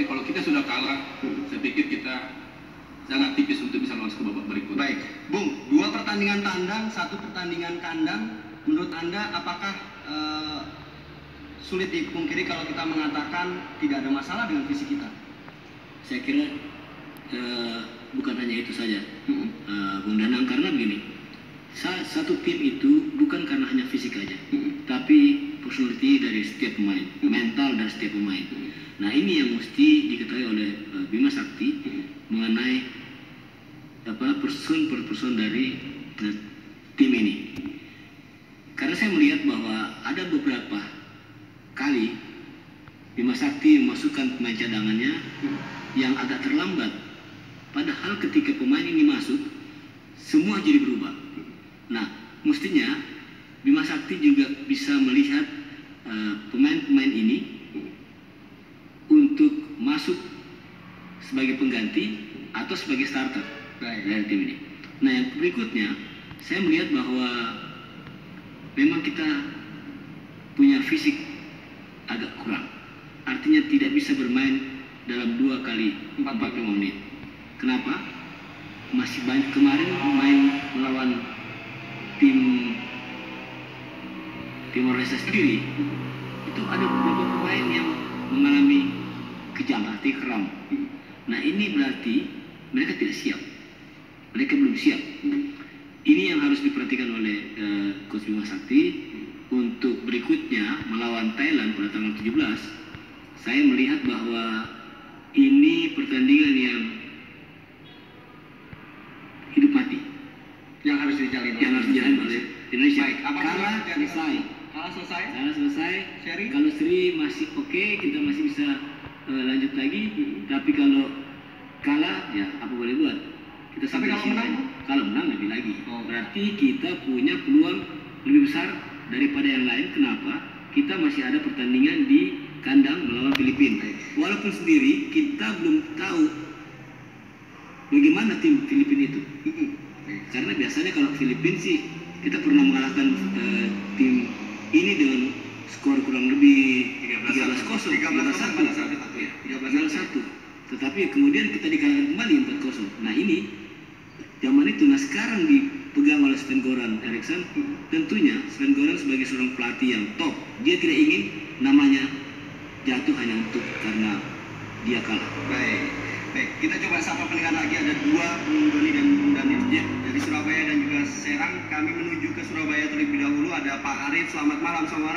Tapi kalau kita sudah kalah, saya pikir kita sangat tipis untuk bisa lolos ke babak berikutnya. Baik, Bung, 2 pertandingan tandang, 1 pertandingan kandang. Menurut Anda apakah sulit dipungkiri kalau kita mengatakan tidak ada masalah dengan fisik kita? Saya kira bukan hanya itu saja, Bung Danang, karena begini, satu tim itu bukan karena hanya fisik aja, tapi personality dari setiap pemain, mental dari setiap pemain. Nah, ini yang mesti diketahui oleh Bima Sakti mengenai person per person dari tim ini. Karena saya melihat bahwa ada beberapa kali Bima Sakti memasukkan pemain cadangannya yang agak terlambat. Padahal ketika pemain ini masuk, semua jadi berubah. Nah, mestinya Bima Sakti juga bisa melihat pemain-pemain ini untuk masuk sebagai pengganti atau sebagai starter dari tim ini. Nah, yang berikutnya, saya melihat bahwa memang kita punya fisik agak kurang. Artinya tidak bisa bermain dalam 2 kali 45 menit. Kenapa? Masih banyak kemarin main melawan tim Timor Leste sendiri, itu ada beberapa pemain yang mengalami kejang, arti kram. Nah, ini berarti mereka tidak siap, mereka belum siap. Ini yang harus diperhatikan oleh Coach Bima Sakti untuk berikutnya melawan Thailand pada tanggal 17. Saya melihat bahwa ini pertandingan yang hidup mati, Yang harus dijalin oleh Indonesia. Baik, Kalah selesai. Kalah selesai? Kalah selesai. Seri? Kalau seri masih oke, kita masih bisa lanjut lagi. Tapi kalau kalah, ya apa boleh buat. Kita Tapi kalau menang? Kalau menang lebih lagi. Oh. Berarti kita punya peluang lebih besar daripada yang lain. Kenapa? Kita masih ada pertandingan di kandang melawan Filipina. Walaupun sendiri kita belum tahu bagaimana tim Filipina itu. Karena biasanya kalau Filipina sih kita pernah mengalahkan tim ini dengan skor kurang lebih 13-0, 13-1. Tetapi kemudian kita dikalahkan kembali 4-0. Nah, ini zaman itu. Nah, sekarang dipegang oleh Sven-Goran Eriksson. Tentunya Sven-Goran sebagai seorang pelatih yang top, dia tidak ingin namanya jatuh hanya untuk karena dia kalah. Baik, kita coba sapa pendengar lagi. Ada 2, Bung Doni dan Bung Daniel dari Surabaya dan juga Serang. Kami menuju ke Surabaya terlebih dahulu. Ada Pak Arif, selamat malam.